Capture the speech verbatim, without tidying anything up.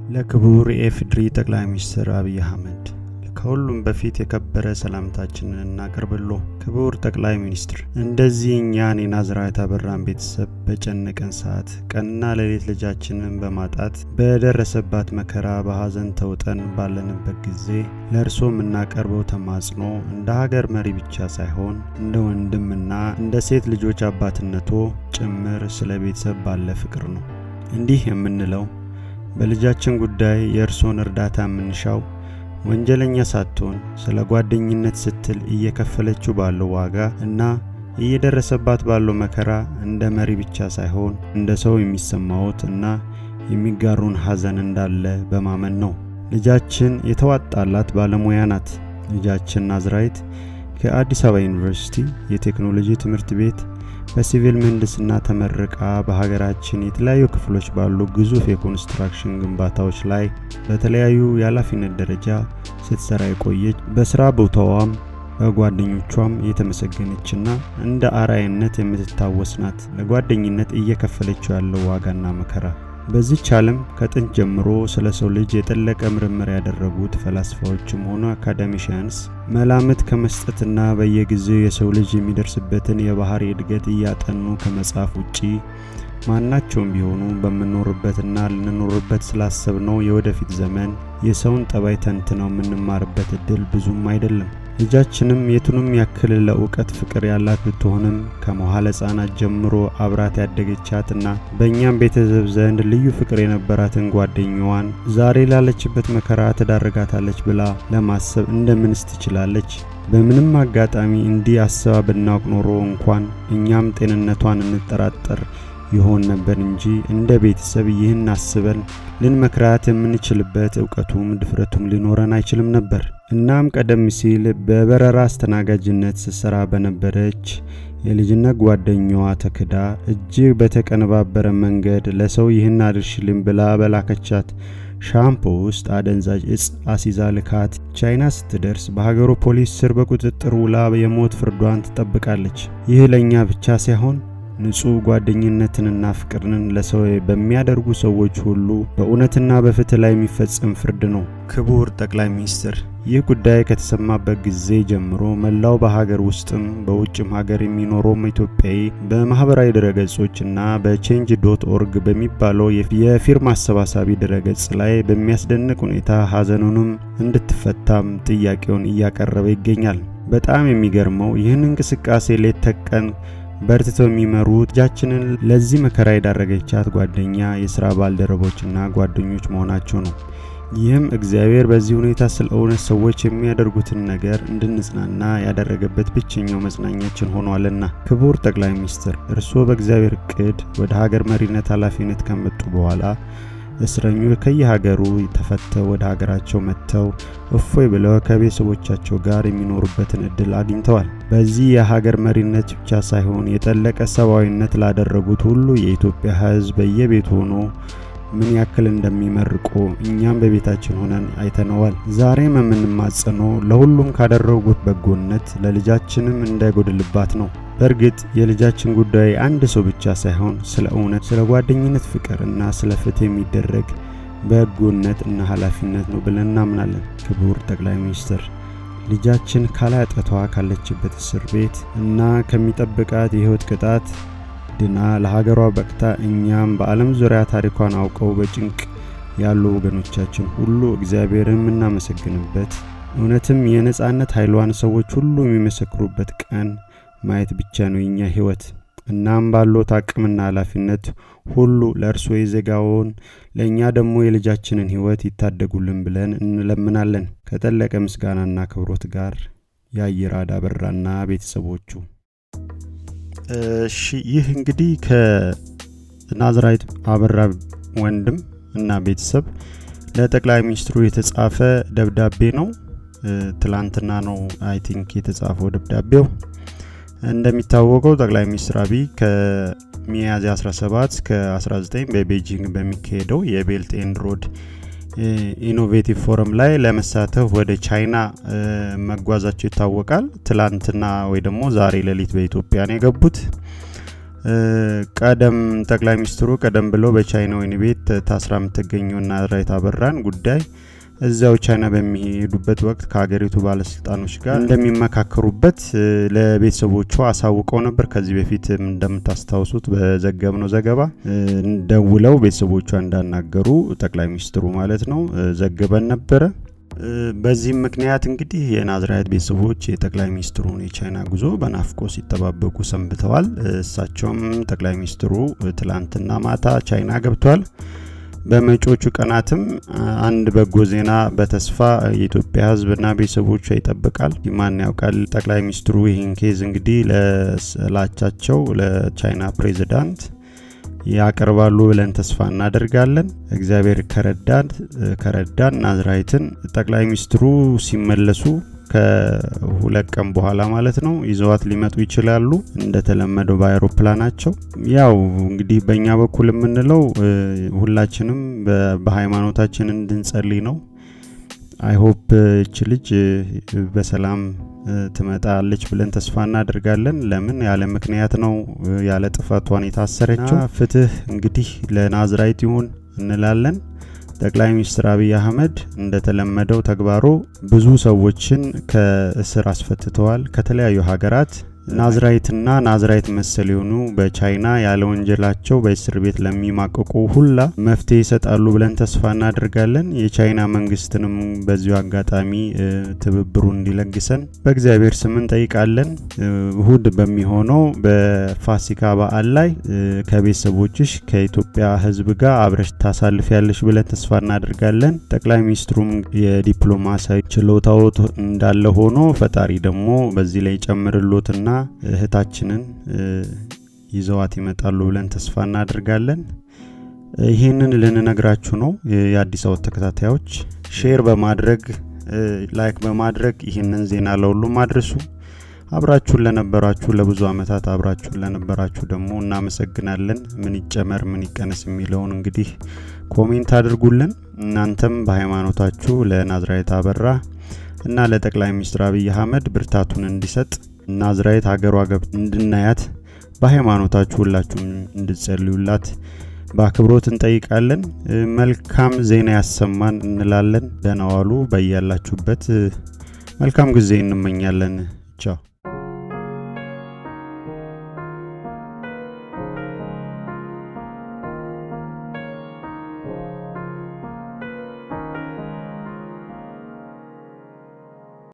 ለክቡር የኢፌዴሪ ጠቅላይ ሚኒስትር አብይ አህመድ ከሁሉም በፊት የከበረ ሰላምታችንን እናቀርብልዎ። ክቡር ጠቅላይ ሚኒስትር፣ እንደዚህ እኛን የናዝራዊት አበራን ቤተሰብ በጨነቀን ሰዓት ቀንና ሌሊት ልጃችንን በማጣት በደረሰባት መከራ በሐዘን ተውጠን ባለንበት ጊዜ ለእርሶ የምናቀርበው ተማጽኖ እንደ ሀገር መሪ ብቻ ሳይሆን እንደ ወንድምና እንደ ሴት ልጆች አባትነቶ ጭምር ስለ ቤተሰብ ባለ ፍቅር ነው። እንዲህ የምንለው በልጃችን ጉዳይ የእርሶን እርዳታ የምንሻው ወንጀለኛ ሳትሆን ስለ ጓደኝነት ስትል እየከፈለችው ባለው ዋጋ እና እየደረሰባት ባለው መከራ እንደ መሪ ብቻ ሳይሆን እንደ ሰው የሚሰማውት እና የሚጋሩን ሐዘን እንዳለ በማመን ነው። ልጃችን የተዋጣላት ባለሙያ ናት። ልጃችን ናዝራዊት ከአዲስ አበባ ዩኒቨርሲቲ የቴክኖሎጂ ትምህርት ቤት በሲቪል ምህንድስና ተመረቃ በሀገራችን የተለያዩ ክፍሎች ባሉ ግዙፍ የኮንስትራክሽን ግንባታዎች ላይ በተለያዩ የኃላፊነት ደረጃ ስትሰራ የቆየች በስራ ቦታዋም በጓደኞቿም የተመሰገነችና እንደ አርአያነት የምትታወስ ናት። ለጓደኝነት እየከፈለችው ያለው ዋጋና መከራ በዚህ ዓለም ከጥንት ጀምሮ ስለ ሰው ልጅ የጠለቀ ምርምር ያደረጉት ፈላስፋዎችም ሆኑ አካዳሚሽያንስ መላምት ከመስጠትና በየጊዜው የሰው ልጅ የሚደርስበትን የባህሪ እድገት እያጠኑ ከመጻፍ ውጪ ማናቸውም ቢሆኑ በመኖርበትና ለነኖርበት ስላሰብነው የወደፊት ዘመን የሰውን ጠባይ ተንትነው ምንማርበት እድል ብዙም አይደለም። ልጃችንም የቱንም ያክል ለእውቀት ፍቅር ያላት ብትሆንም ከመዋለ ሕፃናት ጀምሮ አብራት ያደገቻትና በእኛም ቤተሰብ ዘንድ ልዩ ፍቅር የነበራትን ጓደኛዋን ዛሬ ላለችበት መከራ ተዳርጋታለች ብላ ለማሰብ እንደምንስ ትችላለች? በምንም አጋጣሚ እንዲህ አስባ ብናውቅ ኖሮ እንኳን እኛም ጤንነቷን እንጠራጠር ይሆን ነበር እንጂ እንደ ቤተሰብ ይህን አስበን ልንመክራት የምንችልበት ዕውቀቱም ድፍረቱም ሊኖረን አይችልም ነበር። እናም ቀደም ሲል በበረራ አስተናጋጅነት ስትሰራ በነበረች የልጅነት ጓደኛዋ ተክዳ እጅግ በተቀነባበረ መንገድ ለሰው ይህን አድርሽልኝ ብላ በላከቻት ሻምፖ ውስጥ አደንዛዥ እጽ አሲዛ ልካት ቻይና ስትደርስ በሀገሩ ፖሊስ ስር በቁጥጥር ውላ የሞት ፍርዷን ትጠብቃለች። ይህ ለኛ ብቻ ሳይሆን ንጹህ ጓደኝነትንና ፍቅርን ለሰው በሚያደርጉ ሰዎች ሁሉ በእውነትና በፍትህ ላይ የሚፈጸም ፍርድ ነው። ክቡር ጠቅላይ ሚኒስትር፣ ይህ ጉዳይ ከተሰማበት ጊዜ ጀምሮ መላው በሀገር ውስጥም በውጭም ሀገር የሚኖረው ኢትዮጵያዊ በማህበራዊ ድረገጾችና በቼንጅ ዶት ኦርግ በሚባለው የፊርማ አሰባሳቢ ድረገጽ ላይ በሚያስደንቅ ሁኔታ ሐዘኑንም እንድትፈታም ጥያቄውን እያቀረበ ይገኛል። በጣም የሚገርመው ይህን እንቅስቃሴ ሌት ተቀን በርትተው የሚመሩት ልጃችንን ለዚህ መከራ የዳረገቻት ጓደኛ የሥራ ባልደረቦችና ጓደኞች መሆናቸው ነው። ይህም እግዚአብሔር በዚህ ሁኔታ ስለሆነ ሰዎች የሚያደርጉትን ነገር እንድንጽናና ያደረገበት ብቸኛው መጽናኛችን ሆኗልና። ክቡር ጠቅላይ ሚኒስትር፣ እርስዎ በእግዚአብሔር ዕቅድ ወደ ሀገር መሪነት ኃላፊነት ከመጡ በኋላ እስረኞች ከየሀገሩ ተፈተው ወደ ሀገራቸው መጥተው እፎይ ብለው ከቤተሰቦቻቸው ጋር የሚኖሩበትን እድል አግኝተዋል። በዚህ የሀገር መሪነት ብቻ ሳይሆን የጠለቀ ሰብአዊነት ላደረጉት ሁሉ የኢትዮጵያ ሕዝብ በየቤቱ ሆኖ ምን ያክል እንደሚመርቁ እኛም በቤታችን ሆነን አይተነዋል። ዛሬም የምንማጸነው ለሁሉም ካደረጉት በጎነት ለልጃችንም እንዳይጎድልባት ነው። በርግጥ የልጃችን ጉዳይ አንድ ሰው ብቻ ሳይሆን ስለ እውነት፣ ስለ ጓደኝነት ፍቅርና ስለ ፍትህ የሚደረግ በጎነት እና ኃላፊነት ነው ብለን እናምናለን። ክቡር ጠቅላይ ሚኒስትር፣ ልጃችን ካላጠቷ ካለችበት እስር ቤት እና ከሚጠብቃት የህይወት ቅጣት ድና ለሀገሯ በቅታ እኛም በዓለም ዙሪያ ታሪኳን አውቀው በጭንቅ ያሉ ወገኖቻችን ሁሉ እግዚአብሔርን እናመሰግንበት እውነትም የነጻነት ኃይሏን ሰዎች ሁሉ የሚመሰክሩበት ቀን ማየት ብቻ ነው የኛ ህይወት። እናም ባለው ታቅምና ኃላፊነት ሁሉ ለእርሱ የዘጋውን ለኛ ደግሞ የልጃችንን ህይወት ይታደጉልን ብለን እንለምናለን። ከጠለቀ ምስጋናና ክብሮት ጋር ያይራዳ አበራና ቤተሰቦቹ። እሺ፣ ይህ እንግዲህ ከናዝራዊት አበራ ወንድም እና ቤተሰብ ለጠቅላይ ሚኒስትሩ የተጻፈ ደብዳቤ ነው። ትላንትና ነው አይ ቲንክ የተጻፈው ደብዳቤው። እንደሚታወቀው ጠቅላይ ሚኒስትር አብይ ከሚያዝያ አስራ ሰባት እስከ አስራ ዘጠኝ በቤጂንግ በሚካሄደው የቤልት ኤንድ ሮድ ኢኖቬቲቭ ፎረም ላይ ለመሳተፍ ወደ ቻይና መጓዛቸው ይታወቃል። ትላንትና ወይ ደግሞ ዛሬ ሌሊት በኢትዮጵያ ነው የገቡት። ቀደም ጠቅላይ ሚኒስትሩ ቀደም ብሎ በቻይና ወይን ቤት ታስራ የምትገኘው ናዝራዊት አበራን ጉዳይ እዛው ቻይና በሚሄዱበት ወቅት ከሀገሪቱ ባለስልጣኖች ጋር እንደሚመካከሩበት ለቤተሰቦቿ አሳውቀው ነበር። ከዚህ በፊት እንደምታስታውሱት በዘገብነው ዘገባ ደውለው ቤተሰቦቿ እንዳናገሩ ጠቅላይ ሚኒስትሩ ማለት ነው ዘግበን ነበር። በዚህ ምክንያት እንግዲህ የናዝራዊት ቤተሰቦች የጠቅላይ ሚኒስትሩን የቻይና ጉዞ በናፍቆት ሲተባበቁ ሰንብተዋል። እሳቸውም ጠቅላይ ሚኒስትሩ ትላንትና ማታ ቻይና ገብተዋል። በመጪዎቹ ቀናትም አንድ በጎ ዜና በተስፋ የኢትዮጵያ ሕዝብና ቤተሰቦቿ ይጠብቃል። ማን ያውቃል ጠቅላይ ሚኒስትሩ ይህን ኬዝ እንግዲህ ለላቻቸው ለቻይና ፕሬዝዳንት ያቀርባሉ ብለን ተስፋ እናደርጋለን። እግዚአብሔር ከረዳን ከረዳን ናዝራዊትን ጠቅላይ ሚኒስትሩ ሲመለሱ ከሁለት ቀን በኋላ ማለት ነው ይዘዋት ሊመጡ ይችላሉ እንደተለመደው በአውሮፕላናቸው። ያው እንግዲህ በእኛ በኩል የምንለው ሁላችንም በሃይማኖታችን እንድንጸልይ ነው። አይ ሆፕ እቺ ልጅ በሰላም ትመጣለች ብለን ተስፋ እናደርጋለን። ለምን ያለ ምክንያት ነው ያለ ጥፋቷን የታሰረችው። ፍትህ እንግዲህ ለናዝራዊት ይሁን እንላለን። ጠቅላይ ሚኒስትር አብይ አህመድ እንደተለመደው ተግባሩ ብዙ ሰዎችን ከእስር አስፈትተዋል ከተለያዩ ሀገራት። ናዝራዊትና ናዝራዊት መሰል የሆኑ በቻይና ያለ ወንጀላቸው በእስር ቤት ለሚማቀቁ ሁላ መፍትሄ ይሰጣሉ ብለን ተስፋ እናደርጋለን። የቻይና መንግስትንም በዚሁ አጋጣሚ ትብብሩን እንዲለግሰን በእግዚአብሔር ስም እንጠይቃለን። እሁድ በሚሆነው በፋሲካ በዓል ላይ ከቤተሰቦችሽ ከኢትዮጵያ ሕዝብ ጋር አብረሽ ታሳልፊያለሽ ብለን ተስፋ እናደርጋለን። ጠቅላይ ሚኒስትሩም የዲፕሎማሲያዊ ችሎታው እንዳለ ሆኖ ፈጣሪ ደግሞ በዚህ ላይ ጨምርሎትና እህታችንን ይዘዋት ይመጣሉ ብለን ተስፋ እናደርጋለን። ይሄንን ልንነግራችሁ ነው። የአዲስ አበባ ተከታታዮች ሼር በማድረግ ላይክ በማድረግ ይሄንን ዜና ለሁሉም አድርሱ። አብራችሁን ለነበራችሁ ለብዙ አመታት አብራችሁን ለነበራችሁ ደግሞ እናመሰግናለን። ምን ይጨመር ምን ይቀነስ የሚለውን እንግዲህ ኮሜንት አድርጉልን። እናንተም በሃይማኖታችሁ ለናዝራዊት አበራ እና ለጠቅላይ ሚኒስትር አብይ አህመድ ብርታቱን እንዲሰጥ ናዝራዊት ሀገሯ ገብ እንድናያት በሃይማኖታችሁ ሁላችሁም እንድትጸልዩላት በአክብሮት እንጠይቃለን። መልካም ዜና ያሰማን እንላለን። ደህና ዋሉ። በእያላችሁበት መልካም ጊዜ እንመኛለን። ቻው።